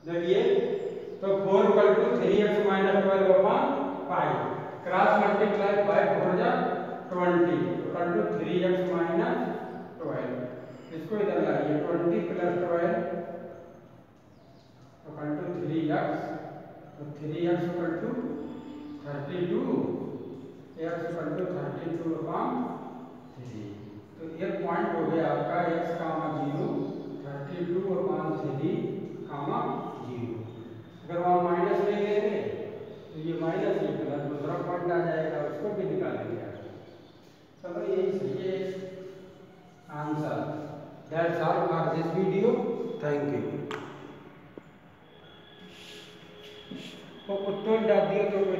देखिए तो 4 equal to 3x minus 12 upon 5 cross multiply by 4 जा 20 इक्वल टू 3x माइनस 12। इसको इधर लाइए 20 प्लस 12 इक्वल टू 3x, तो 3x equal to 32, x equal to 32 upon 3। तो ये पॉइंट हो गया आपका x कामा 0, 32 अपॉन 3 कामा 0। अगर वहाँ माइनस नहीं लेंगे तो ये माइनस ये प्लस दूसरा पॉइंट आ जाएगा, उसको भी निकालेंगे। चलो यही सही है answer. That's all for this video, thank you. तो उत्तर डाल दिया तो